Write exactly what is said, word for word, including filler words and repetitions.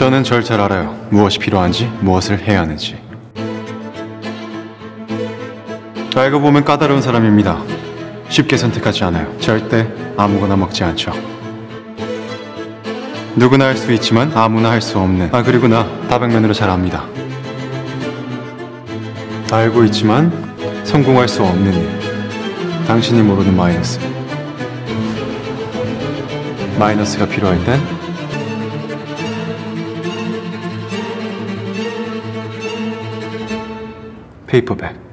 저는 절 잘 알아요. 무엇이 필요한지, 무엇을 해야 하는지. 알고 보면 까다로운 사람입니다. 쉽게 선택하지 않아요. 절대 아무거나 먹지 않죠. 누구나 할 수 있지만 아무나 할 수 없는, 아 그리고 나 다방면으로 잘 압니다. 알고 있지만 성공할 수 없는 일. 당신이 모르는 마이너스. 마이너스가 필요할 땐 페이퍼백.